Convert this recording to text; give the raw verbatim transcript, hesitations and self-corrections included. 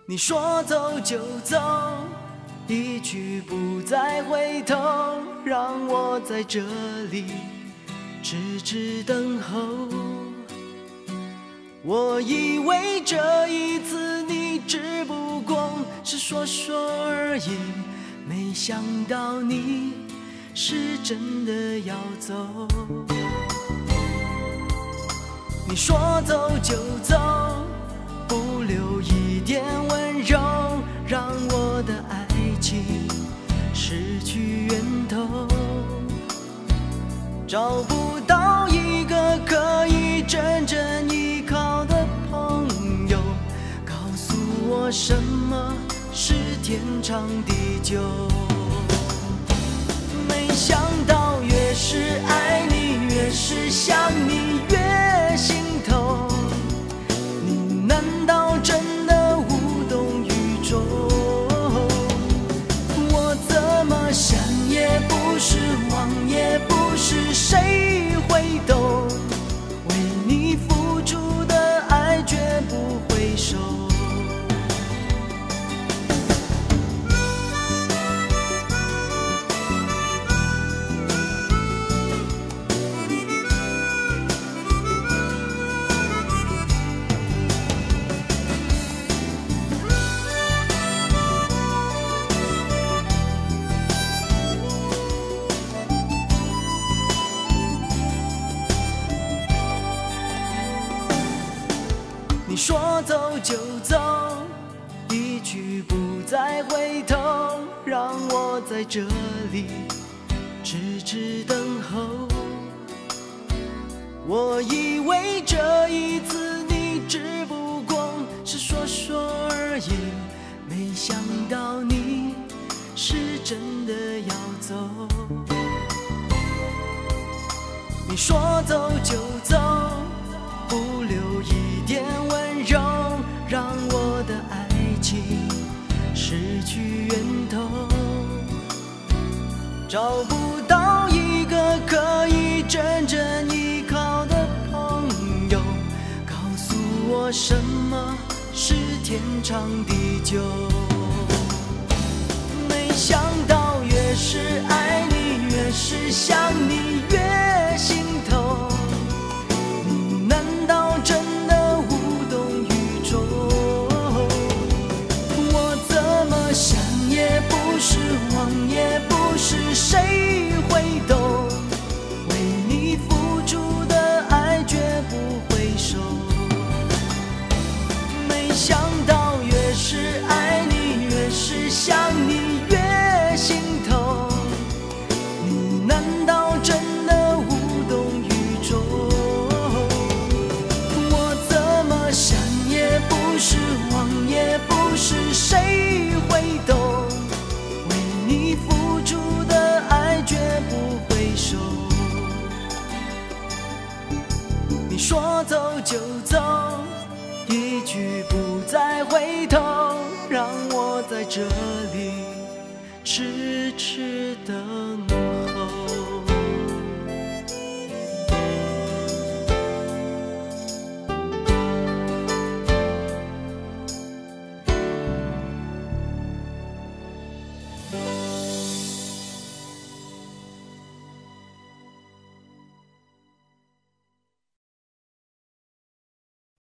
你说走就走，一去不再回头，让我在这里痴痴等候。我以为这一次你只不过是说说而已，没想到你是真的要走。你说走就走，不留一点温柔，让我的爱情失去源头。找不到一个可以真正依靠的朋友，告诉我什么是天长地久。没想到越是爱你，越是想你，越心痛。你难道真的无动于衷？我怎么想也不是，忘也不是，谁会懂？为你付出的爱绝不回收。你说走就走，一去不再回头，让我在这里痴痴等候。我以为这一次你只不过是说说而已，没想到你是真的要走。你说走就走，不留一点温柔，让我的爱情失去源头。找不到一个可以真正依靠的朋友，告诉我什么是天长地久。没想到越是爱你，越是想你，越心痛。你难道真的无动于衷？我怎么想也不是，忘也不是，谁会懂？为你付出的爱绝不回收。没想到越是爱你，越是想你，越心痛。你难道真的无动于衷？我怎么想也不是，忘也不是，谁会懂？为你付出的爱绝不回收。你说走就走，一去不再回头，让我在这里痴痴的